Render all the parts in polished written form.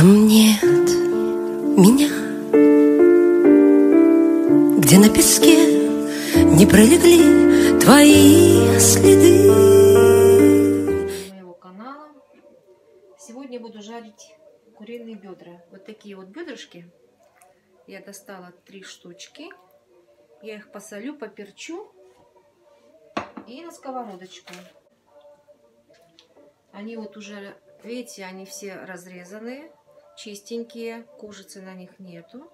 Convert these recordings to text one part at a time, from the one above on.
Там нет меня, где на песке не пролегли твои следы. Моего канала. Сегодня буду жарить куриные бедра. Вот такие вот бедрышки. Я достала 3 штучки. Я их посолю, поперчу и на сковородочку. Они вот уже, видите, они все разрезанные, чистенькие, кожицы на них нету.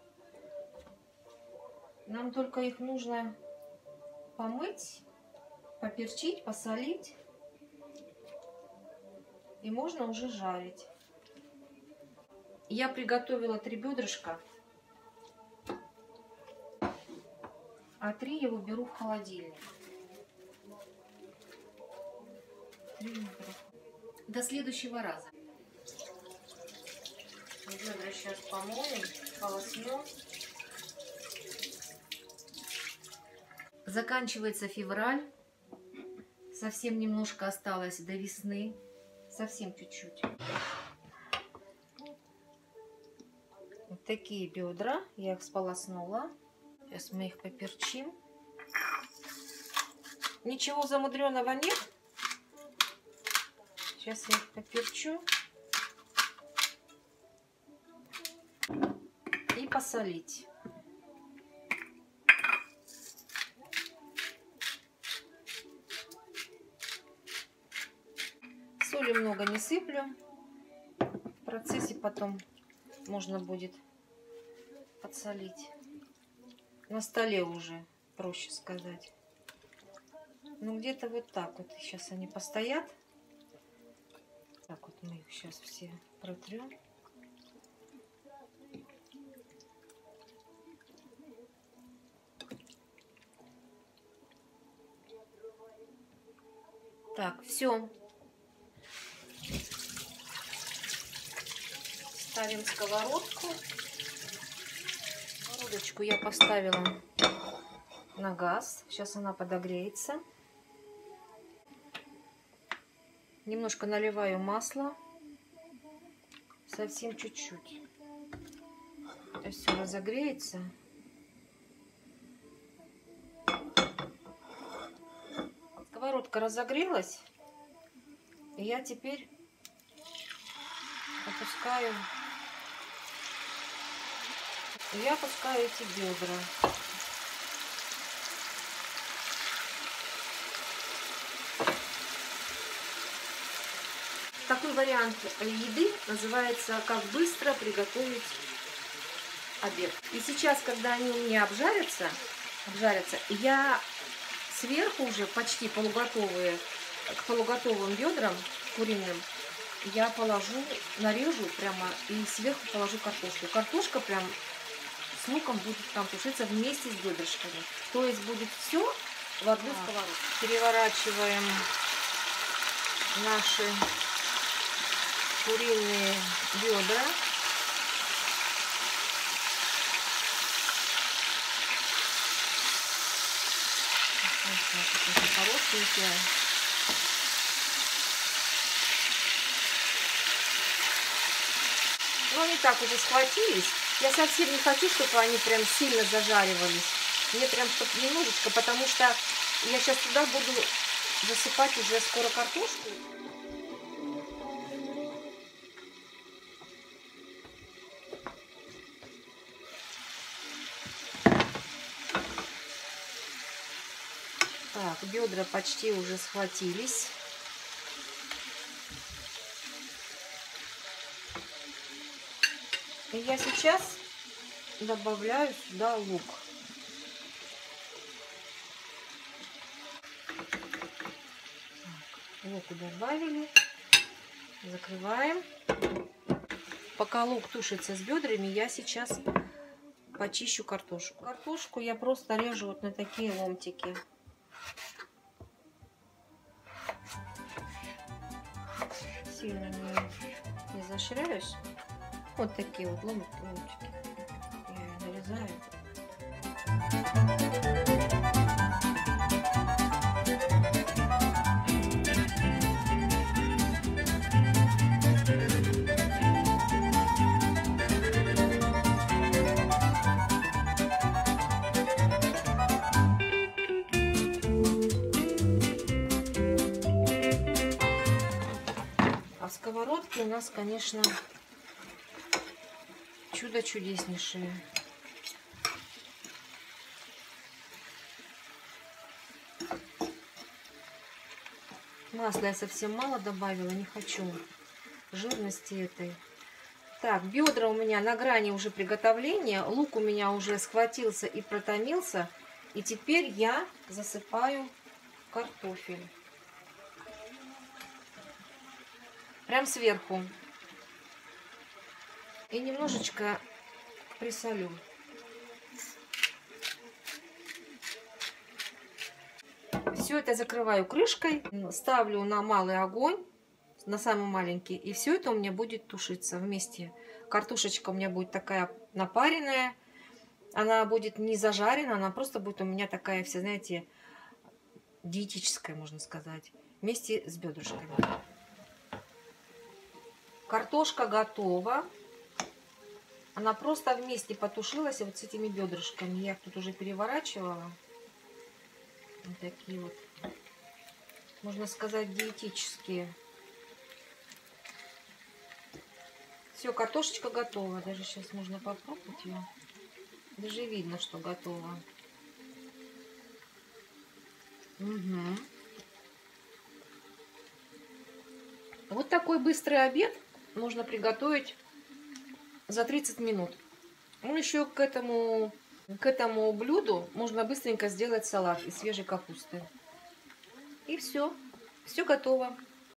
Нам только их нужно помыть, поперчить, посолить, и можно уже жарить. Я приготовила 3 бедрышка, а 3 я уберу в холодильник. До следующего раза. Бедра сейчас помоем, полоснем. Заканчивается февраль. Совсем немножко осталось до весны. Совсем чуть-чуть. Вот такие бедра. Я их сполоснула. Сейчас мы их поперчим. Ничего замудренного нет. Сейчас я их поперчу и посолить. Соли много не сыплю. В процессе потом можно будет подсолить. На столе уже, проще сказать. Ну где-то вот так вот. Сейчас они постоят. Так вот мы их сейчас все протрем. Так, все. Ставим сковородку. Сковородочку я поставила на газ. Сейчас она подогреется. Немножко наливаю масла, совсем чуть-чуть. Это все разогреется. Сковородка разогрелась. И я теперь опускаю эти бедра. Такой вариант еды называется «Как быстро приготовить обед». И сейчас, когда они у меня обжарятся, я сверху уже почти полуготовые, к полуготовым бедрам куриным, я нарежу прямо и сверху положу картошку. Картошка прям с луком будет там тушиться вместе с бедрышками. То есть будет все в одну сковородку. Переворачиваем наши куриные бедра. Хорошенькие. Но они так уже схватились. Я совсем не хочу, чтобы они прям сильно зажаривались. Мне прям чтобы немножечко, потому что я сейчас туда буду засыпать уже скоро картошку. Так, бедра почти уже схватились. И я сейчас добавляю сюда лук. Так, лук добавили. Закрываем. Пока лук тушится с бедрами, я сейчас почищу картошку. Картошку я просто режу вот на такие ломтики. Сильно не заостряюсь. Вот такие вот ломтики. Я ее нарезаю. у нас, конечно, чудо чудеснейшее. Масла я совсем мало добавила, не хочу жирности этой. Так, бедра у меня на грани уже приготовления. Лук у меня уже схватился и протомился. И теперь я засыпаю картофель. Прям сверху. И немножечко присолю. Все это закрываю крышкой, ставлю на малый огонь, на самый маленький, и все это у меня будет тушиться вместе. Картошечка у меня будет такая напаренная, она будет не зажарена, она просто будет у меня такая вся, знаете, диетическая, можно сказать, вместе с бедрышками. Картошка готова. Она просто вместе потушилась вот с этими бедрышками. Я их тут уже переворачивала. Вот такие вот, можно сказать, диетические. Все, картошечка готова. Даже сейчас можно попробовать ее. Даже видно, что готова. Угу. Вот такой быстрый обед можно приготовить за 30 минут. Ну, еще к этому блюду можно быстренько сделать салат из свежей капусты. И все. Все готово.